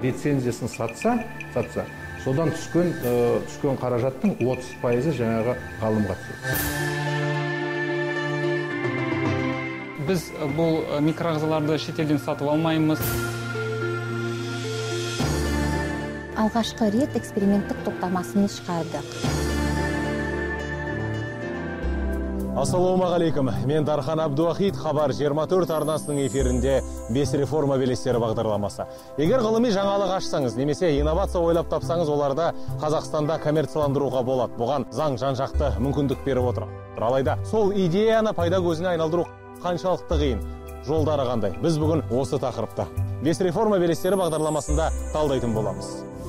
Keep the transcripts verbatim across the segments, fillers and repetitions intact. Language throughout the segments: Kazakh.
лицензиясын сатса, сатса, содан түскен түскен қаражаттың отыз пайызы жаңағы ғалымға түседі. Біз бұл микроағзаларды шетелден сатып алмаймыз. Алғашқы рет эксперименттік топтамасын шығардық. Ассалаумағалейкум. Мен Дархан Абдуахит, Хабар жиырма төрт арнасының эфирінде бес реформа белестері бағдарламасы. Егер ғылыми жаңалық ашсаңыз, немесе инновация ойлап тапсаңыз, оларда Қазақстанда коммерцияландыруға болады. Бұған заң жан-жақты мүмкіндік беріп отыр. Алайда сол идеяны пайда көзіне айналдыру қаншалықты қиын, жолдары қандай? Біз бүгін осы тақырыпта бес реформа белестері бағдарламасында талдайтын боламыз.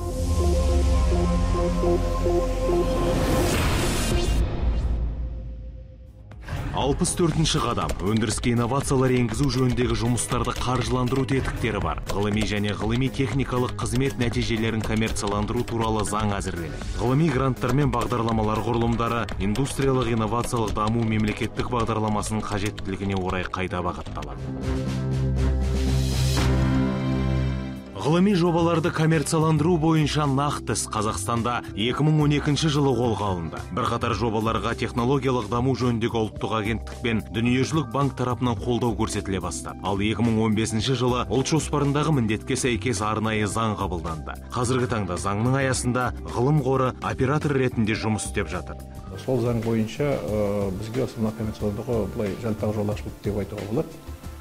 алпыс төртінші қадам. Өндіріске инновациялар енгізу жөніндегі жұмыстарды қаржыландыру тетіктері бар. Ғылыми және ғылыми техникалық қызмет нәтижелерін коммерцияландыру туралы заң әзірленеді. Ғылыми гранттар мен бағдарламалар құрылымдары индустриялық инновациялық даму мемлекеттік бағдарламасының қажеттілігіне орай қайта бағытталады. Ғылыми жобаларды коммерцияландыру бойынша нақты іс Қазақстанда екі мың он екінші жылы қолға алынды. Бірқатар жобаларға технологиялық даму жөніндегі ұлттық агенттік пен дүниежүзілік банк тарапынан қолдау көрсетіле бастады. Ал екі мың он бесінші жылы ұлт жоспарындағы міндетке сәйкес арнайы заң қабылданды. Қазіргі таңда заңның аясында ғылым қоры оператор ретінде жұмыс істеп жатыр. Сол заң бойынша бізге осы коммерцияландыруға былай жалтақ жол ашылды деп айтуға болады.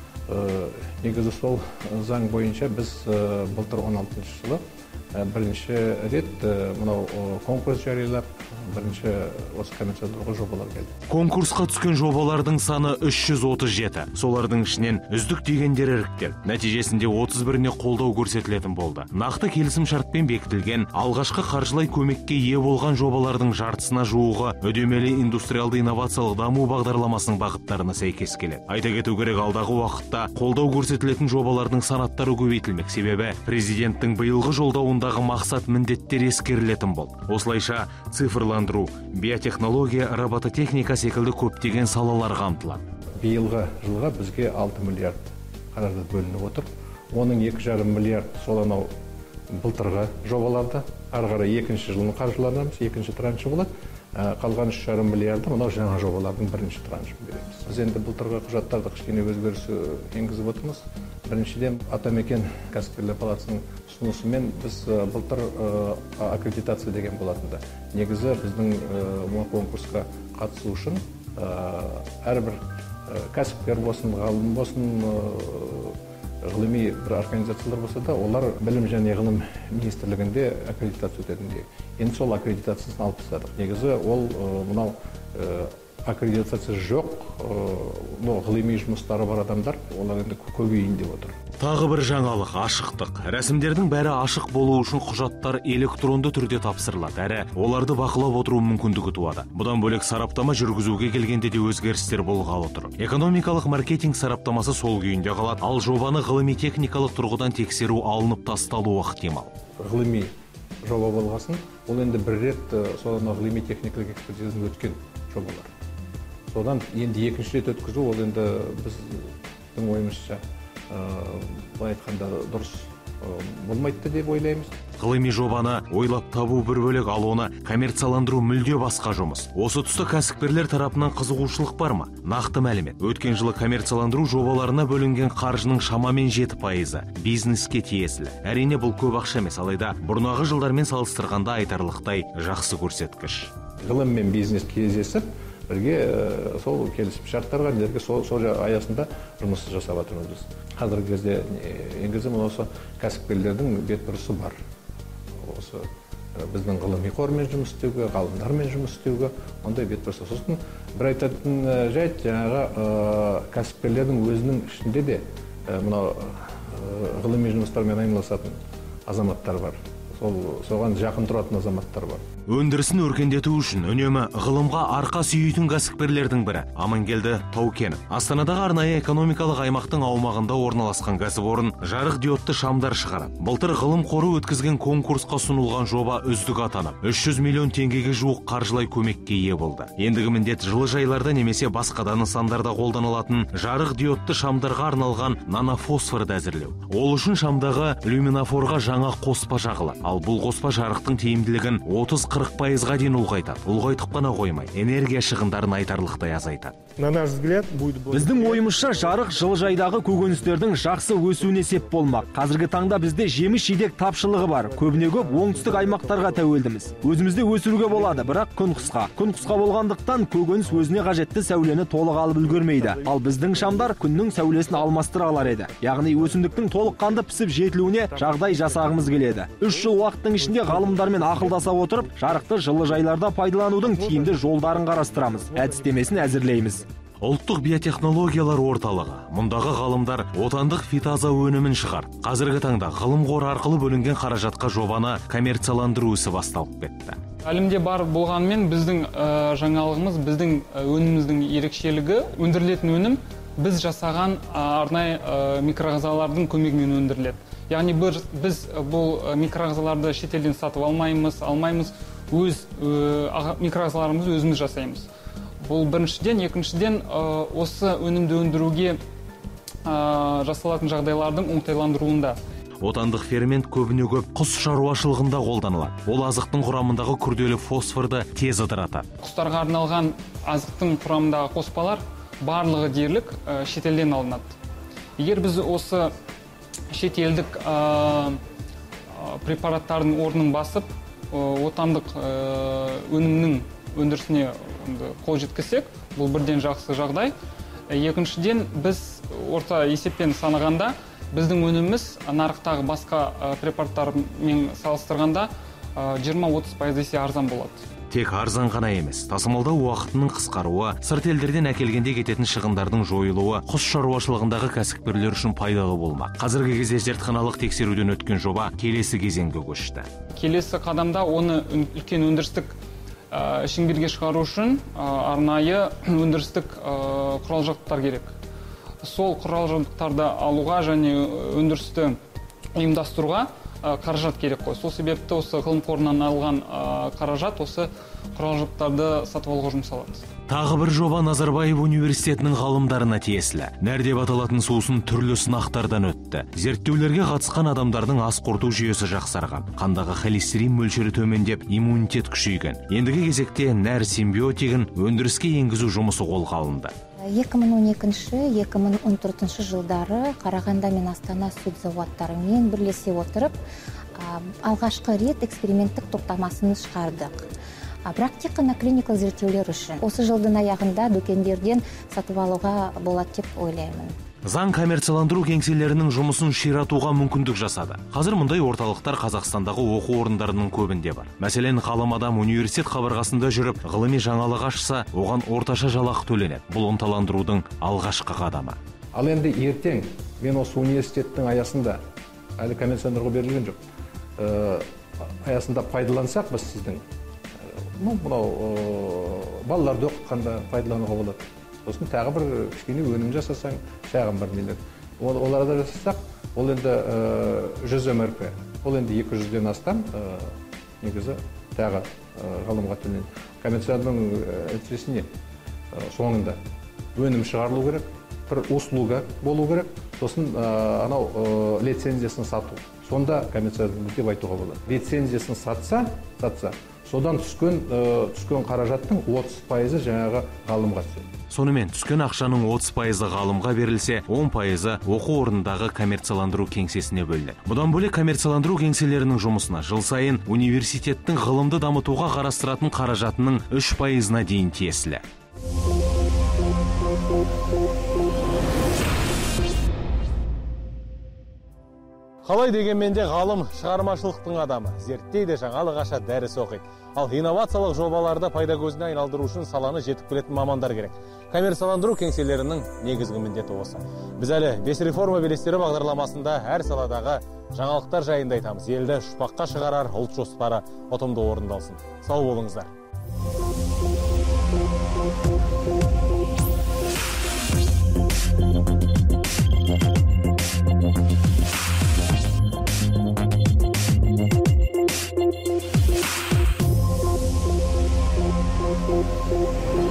Негізі сол заң бойынша біз былтыр он алтыншы жылы бірінші рет мынау конкурс жариялап, бірінші осы коммерцияландыруға жобалар келді. Конкурсқа түскен жобалардың саны үш жүз отыз жеті. Солардың ішінен үздік дегендер іріктелді. Нәтижесінде отыз біріне қолдау көрсетілетін болды. Нақты келісім шартпен бекітілген алғашқы қаржылай көмекке ие болған жобалардың жартысына жуығы үдемелі индустриалды инновациялық даму бағдарламасының бағыттарына сәйкес келеді. Айта кету керек, алдағы уақытта қолдау көрсетілетін жобалардың санаттары көбейтілмек. Себебі президенттің биылғы жолдауындағы мақсат міндеттер ескерілетін болды. Осылайша цифрландыру, биотехнология, робототехника секілді көптеген салалар қамтылады. Биылғы жылға бізге алты миллиард қаражат бөлініп отыр. Оның екі жарым миллиард сол анау былтырғы жобаларды, ары қарай екінші жылын қаржыландырамыз, екінші траншы болады. Қалған үш жарым миллиарды мынау жаңа жобалардың бірінші траншын береміз. Біз енді былтырғы құжаттарды кішкене өзгеріс енгізіп отырмыз. Біріншіден Атамекен кәсіпкерлер палатасының ұсынысымен біз былтыр аккредитация деген болатында. Негізі біздің конкурсқа қатысу үшін әрбір кәсіпкер болсын, ғалым болсын, ғылыми бір организациялар болса да, олар білім және ғылым министрлігінде аккредитация өтетінде. Енді сол аккредитациясын алып тастадық. Негізі ол мынау аккредитация жоқ, ғылыми жұмыстары бар адамдар, олар енді көбейін деп отыр. Тағы бір жаңалық — ашықтық. Рәсімдердің бәрі ашық болу үшін құжаттар электронды түрде тапсырылады, әрі оларды бақылап отыру мүмкіндігі туады. Бұдан бөлек сараптама жүргізуге келгенде де өзгерістер болғалы тұр. Экономикалық маркетинг сараптамасы сол күйінде қалады, ал жобаны ғылыми техникалық тұрғыдан тексеру алынып тасталуы ықтимал. Ғылыми жоба болғасын, ол енді бір рет содан ғылыми техникалық экспертизадан өткен жобалар. Содан енді екінші рет өткізу, ол енді біздің ойымызша былай айтқанда дұрыс болмайды деп ойлаймыз. Ғылыми жобаны ойлап табу бір бөлек, ал оны коммерцияландыру мүлде басқа жұмыс. Осы тұста кәсіпкерлер тарапынан қызығушылық бар ма? Нақты мәлімет: өткен жылы коммерцияландыру жобаларына бөлінген қаржының шамамен жеті пайызы бизнеске тиесілі. Әрине бұл көп ақша емес, алайда бұрынғы жылдармен салыстырғанда айтарлықтай жақсы көрсеткіш. Ғылым мен бизнес кездесіп, бірге сол келісім шарттарға нелерге сол аясында жұмыс жасап жатырмыз біз. Қазіргі кезде негізі осы кәсіпкерлердің бетбұрысы бар. Осы біздің ғылыми қормен жұмыс істеуге, ғалымдармен жұмыс істеуге ондай бетбұрысы. Сосын бір айтатын жайт, жаңағы кәсіпкерлердің өзінің ішінде де мынау ғылыми жұмыстармен айналысатын азаматтар бар. Сол соған жақын тұратын азаматтар бар. Өндірісін өркендету үшін үнемі ғылымға арқа сүйейтін кәсіпкерлердің бірі Амангелді Таукенов. Астанадағы арнайы экономикалық аймақтың аумағында орналасқан кәсіпорын жарық диодты шамдар шығарады. Былтыр ғылым қоры өткізген конкурсқа ұсынылған жоба үздік атанып, үш жүз миллион теңгеге жуық қаржылай көмекке ие болды. Ендігі міндет жылыжайларда немесе басқа да нысандарда қолданылатын жарық диодты шамдарға арналған нанофосфорды әзірлеу. Ол үшін шамдағы люминофорға жаңа қоспа жағылады. Ал бұл қоспа жарықтың тиімділігін отыз қырық пайызға дейін ұлғайтады. Ұлғайтып қана қоймай, энергия шығындарын айтарлықтай азайтады. На наш взгляд, будет... Біздің ойымызша жарық жылыжайдағы көкөністердің жақсы өсуіне сеп болмақ. Қазіргі таңда бізде жеміс жидек тапшылығы бар. Көбіне көп оңтүстік аймақтарға тәуелдіміз. Өзімізде өсіруге болады, бірақ күн қысқа. Күн қысқа болғандықтан көкөніс өзіне қажетті сәулені толық алып үлгермейді. Ал біздің шамдар күннің сәулесін алмастыра алар еді. Яғни өсімдіктің толыққанды пісіп жетілуіне жағдай жасағымыз келеді. Үш жыл уақыттың ішінде ғалымдармен ақылдаса отырып, жарықты жылыжайларда пайдаланудың тиімді жолдарын қарастырамыз. Әдістемесін әзірлейміз. Ұлттық биотехнологиялар орталығы. Мұндағы ғалымдар отандық фитаза өнімін шығар. Қазіргі таңда ғылым қоры арқылы бөлінген қаражатқа жобаны коммерцияландыру ісі басталып кетті. Әлемде бар болғанмен біздің жаңалығымыз, біздің өніміміздің ерекшелігі, өндірілетін өнім біз жасаған арнайы микроағзалардың көмегімен өндіріледі. Яғни біз бұл микроағзаларды шетелден сатып алмаймыз, алмаймыз, өз микроағзаларымызды өзіміз жасаймыз. Бұл біріншіден, екіншіден осы өнімді өндіруге жасалатын жағдайлардың оңтайландыруында. Отандық фермент көбіне көп құс шаруашылығында қолданылады. Ол азықтың құрамындағы күрделі фосфорды тез ыдыратады. Құстарға арналған азықтың құрамындағы қоспалар барлығы дерлік шетелден алынады. Егер біз осы шетелдік препараттардың орнын басып, отандық өнімнің өндірісіне қол жеткізсек, бұл бірден жақсы жағдай. Екіншіден, біз орта есеппен санағанда, біздің өніміміз нарықтағы басқа препараттармен салыстырғанда жиырма отыз пайыз есе арзан болады. Тек арзан ғана емес, тасымалдау уақытының қысқаруы, сырт елдерден әкелгенде кететін шығындардың жойылуы құс шаруашылығындағы кәсіпкерлер үшін пайдалы болмақ. Қазіргі кезде зертханалық тексеруден өткен жоба келесі кезеңге көшті. Келесі қадамда оны үлкен өндірістік шеңберге шығару үшін арнайы өндірістік құрал жабдықтар керек. Сол құрал жабдықтарды алуға және өндірісті ұйымдастыруға қаражат керек қой. Сол себепті осы ғылым қорынан алған қаражат осы құрал жабдықтарды сатып алуға жұмсалады. Тағы бір жоба Назарбаев университетінің ғалымдарына тиесілі. Нәр деп аталатын сусын түрлі сынақтардан өтті. Зерттеулерге қатысқан адамдардың ас қорыту жүйесі жақсарған. Қандағы холестерин мөлшері төмендеп, иммунитет күшейген. Ендігі кезекте нәр симбиотигін өндіріске енгізу жұмысы қолға алынды. екі мың он екінші - екі мың он төртінші жылдары Қарағанды мен Астана сүт зауыттарымен бірлесе отырып, алғашқы рет эксперименттік топтамасын шығардық. Бірақ тек қана клиникалық зерттеулер үшін. Осы жылдың аяғында дүкендерден сатып алуға болады деп ойлаймын. Заң коммерцияландыру кеңселерінің жұмысын ширатуға мүмкіндік жасады. Қазір мұндай орталықтар Қазақстандағы оқу орындарының көбінде бар. Мәселен, ғалым адам университет қабырғасында жүріп, ғылыми жаңалық ашса, оған орташа жалақы төленеді. Бұл ынталандырудың алғашқы қадамы. Ал енді ертең мен осы университеттің аясында, әлі коммерцияландыруға берілген жоқ, аясында пайдалансақ біз сіздің, мынау балаларды оқытқанда пайдалануға болады. Сосын тағы бір кішкене өнім жасасаң, шағын бір нелер. Оларда жасасақ, ол енді жүз эм эр пэ. Ол енді екі жүзден астам негізі тағы ғалымға төленеді. Коммерцияландырудың нәтижесіне соңында өнім шығарылу керек, бір услуга болу керек, сосын анау лицензиясын сату. Сонда коммерцияландыру деп айтуға болады. Лицензиясын сатса, сатса, содан түскен түскен қаражаттың отыз пайызы жаңағы ғалымға түседі. Сонымен түскен ақшаның отыз пайызы ғалымға берілсе, он пайызы оқу орнындағы коммерцияландыру кеңсесіне бөлінеді. Бұдан бөлек коммерцияландыру кеңселерінің жұмысына жыл сайын университеттің ғылымды дамытуға қарастыратын қаражатының үш пайызына дейін тиесілі. Қалай дегенмен де ғалым шығармашылықтың адамы, зерттейді, жаңалық аша дәріс оқиды. Ал инновациялық жобаларды пайда көзіне айналдыру үшін саланы жетік білетін мамандар керек. Коммерцияландыру кеңселерінің негізгі міндеті осы. Біз әлі бес реформа белестері бағдарламасында әр саладағы жаңалықтар жайында айтамыз. Елді шпаққа шығарар ұлт жоспары ұтымды орындалсын. Сау болыңыздар. Thank you.